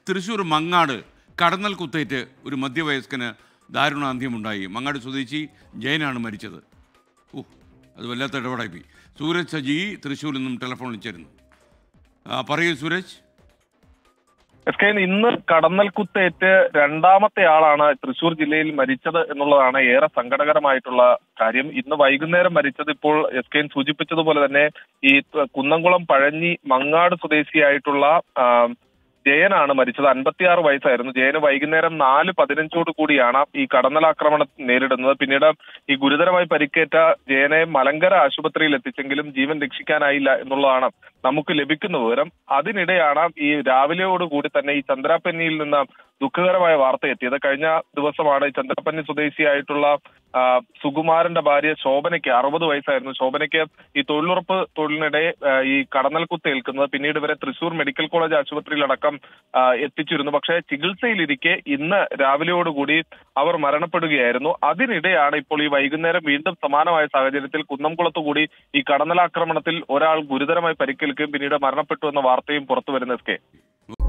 തൃശ്ശൂർ മങ്ങാട് കടന്നൽ കുത്തേറ്റ് ഒരു മധ്യവയസ്കന് ദാരുണാന്ത്യമുണ്ടായി. മങ്ങാട് സ്വദേശി ജയനാണ് മരിച്ചത്. അത് വല്ലാത്ത ഇടപെടായി. സൂരജ് സജി തൃശ്ശൂരിൽ നിന്നും ടെലിഫോണിൽ ചേരുന്നു. പറയൂ സൂരജ്. ഇന്ന് കടന്നൽ കുത്തേറ്റ് രണ്ടാമത്തെ ആളാണ് തൃശ്ശൂർ ജില്ലയിൽ മരിച്ചത് എന്നുള്ളതാണ് ഏറെ സങ്കടകരമായിട്ടുള്ള കാര്യം. ഇന്ന് വൈകുന്നേരം മരിച്ചത് ഇപ്പോൾ സൂചിപ്പിച്ചതുപോലെ തന്നെ ഈ കുന്നംകുളം പഴഞ്ഞി മങ്ങാട് സ്വദേശിയായിട്ടുള്ള ജയനാണ് മരിച്ചത്. 56 വയസ്സായിരുന്നു. ജയന് വൈകുന്നേരം 4:15 കൂടിയാണ് ഈ കടന്നലാക്രമണം നേരിടുന്നത്. പിന്നീട് ഈ ഗുരുതരമായി പരിക്കേറ്റ ജയനെ മലങ്കര ആശുപത്രിയിൽ എത്തിച്ചെങ്കിലും ജീവൻ രക്ഷിക്കാനായില്ല എന്നുള്ളതാണ് നമുക്ക് ലഭിക്കുന്ന വിവരം. അതിനിടെയാണ് ഈ രാവിലെയോടുകൂടി തന്നെ ഈ ചന്ദ്രാപ്പന്നിയിൽ നിന്ന് ദുഃഖകരമായ വാർത്ത എത്തിയത്. കഴിഞ്ഞ ദിവസമാണ് ചന്ദ്രപ്പന്നി സ്വദേശിയായിട്ടുള്ള സുകുമാരന്റെ ഭാര്യ ശോഭനയ്ക്ക് 60 വയസ്സായിരുന്നു. ശോഭനയ്ക്ക് ഈ തൊഴിലുറപ്പ് തൊഴിലിനിടെ ഈ കടന്നൽ കുത്തേൽക്കുന്നത്. പിന്നീട് ഇവരെ തൃശ്ശൂർ മെഡിക്കൽ കോളേജ് ആശുപത്രിയിലടക്കം എത്തിച്ചിരുന്നു. പക്ഷേ ചികിത്സയിലിരിക്കെ ഇന്ന് രാവിലെയോടുകൂടി അവർ മരണപ്പെടുകയായിരുന്നു. അതിനിടെയാണ് ഇപ്പോൾ ഈ വൈകുന്നേരം വീണ്ടും സമാനമായ സാഹചര്യത്തിൽ കുന്നംകുളത്തുകൂടി ഈ കടന്നലാക്രമണത്തിൽ ഒരാൾ ഗുരുതരമായി പരിക്കേൽക്കുകയും പിന്നീട് മരണപ്പെട്ടു എന്ന വാർത്തയും പുറത്തു വരുന്നത്.